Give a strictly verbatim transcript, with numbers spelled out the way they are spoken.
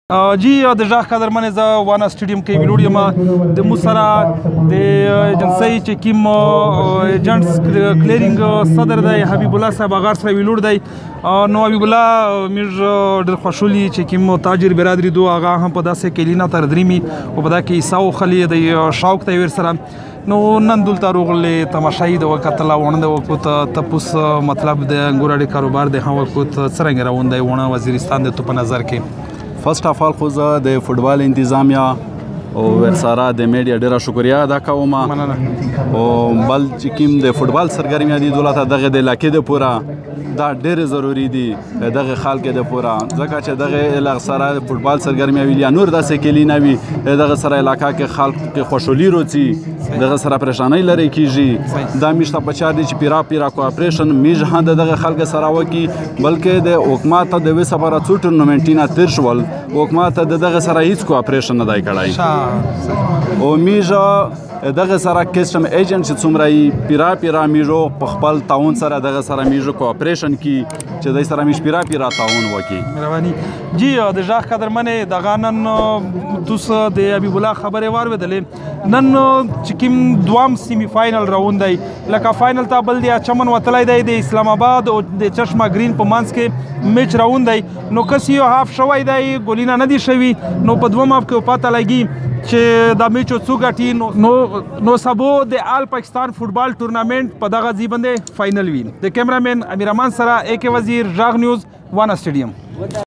جی د ژغ قدرمن زه وانا سټیډیم کې ویلوړ یم د موږ سره د ایجنسۍ چې کوم ایجنټس کلیرینګ صدر دی حبیب الله صاحب هغه سره ویلوړ دی نو حبیب الله موږ ډېر خوشحالي چې کوم تاجر برادري دو هغه هم په داسې کلینا تر دریمي او په دا کې عیسی وخلي د شوق ته ور سره نو نن دلته راغلې تماشایي د وکتل ونه د وکوت تپوس مطلب د انګور کاروبار د هم وکوت څرنګه روان دی ونه وزیرستان د تو په نظر کې فرست اف آل خو زه د فوټبال انتظامیه او ورسره د میډیا ډیره شکریا ادا کوم او بل چې کوم د فوټبال سرګرمي دي دولت دغه د علاقې د پوره دا ډېر ضروری دي دغه خلک د پوره ځکه چې دغه علاقې سره فوټبال سرګرمي ویل یا نور داسې کلی نه وي دغه سره علاقې کې خلک کې خوشحالي روزي دغه سره پریشانی لري کیږي دا میشته بچا دي چې پیرا پیرا کوآپریشن میج هند دغه خلک سره وکی بلکې د حکومت د وې سفاره څو ټورنمنټینا تیر شول حکومت دغه سره هیڅ کوآپریشن نه دی کړی او میجه دغه سره کسټم ایجنټ چې څومره پیرا پیرا میجو په خپل تعاون سره دغه سره میجو کوآپریشن کی چې دای سره میش پیرا پیرا تعاون وکي مهرباني جی د ژغ قدرمنې د غانن توس د حبیب الله خبرې واورېدلې نن چې کوم دوام سیمی فاینل راوند دی لکه فاینل ته بل دی چمن وتلی دی د اسلام آباد او د چشمه گرین په منځ کې میچ راوند دی نو کس یو هاف شوی دی ګولینه نه دی شوي نو په دوم هاف کې پته لګي چې دا میچ څو ګټي نو نو سبو د آل پاکستان فوټبال ټورنامنټ په دغه ځای باندې فاینل وي د کیمرامین امیر امان سره اے کے وزیر ژغ نیوز وانا سټیډیم